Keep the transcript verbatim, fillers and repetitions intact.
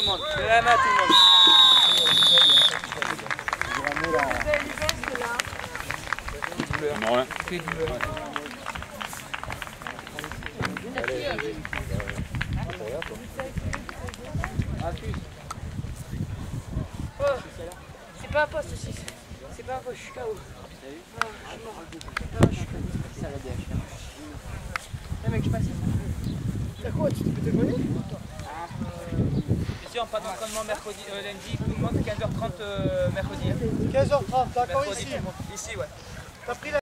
monde. Je la main à tout le monde. Non, rien. C'est pas un poste aussi. C'est pas un poste, je suis K O. Ah, je suis mort. Ah, je suis K O. Ça la dé. Le mec, je passe. T'as quoi? Tu t'es pété le poignet? Bien sûr, pas d'entraînement mercredi, euh, lundi, tout le monde quinze heures trente euh, mercredi. quinze heures trente, d'accord, Mercredi, ici. Ici, ouais. T'as pris la